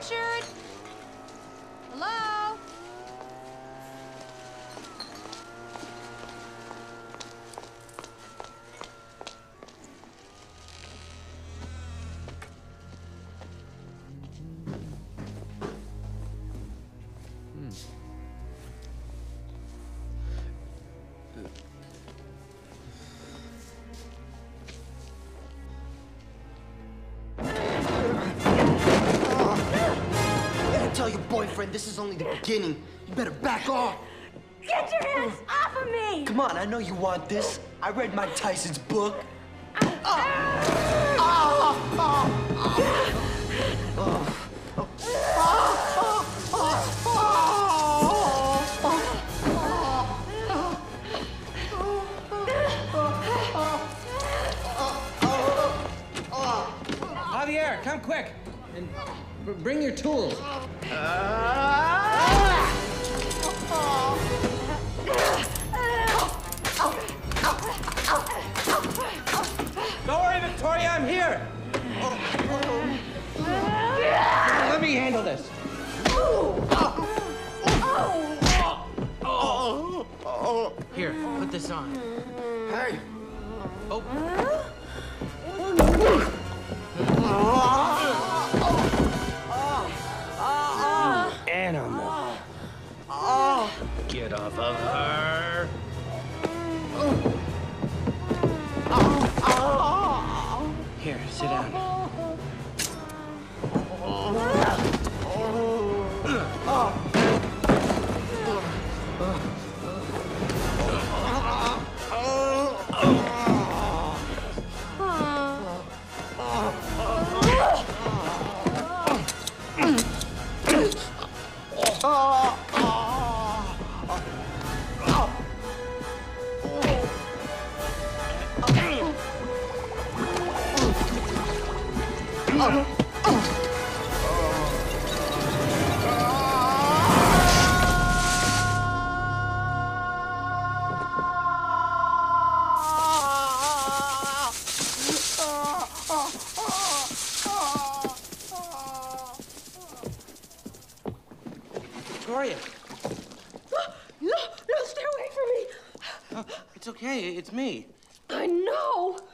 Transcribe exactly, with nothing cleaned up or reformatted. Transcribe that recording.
Richard? Hello? Tell your boyfriend this is only the beginning. You better back off. Get your hands off of me! Come on, I know you want this. I read Mike Tyson's book. Javier, come quick. And bring your tools. Don't worry, Victoria, I'm here. Let me handle this. Here, put this on. Hey. Oh. Animal. Get off of her. Here, sit down. Victoria. No, no, stay away from me. Oh, it's okay, it's me. I know.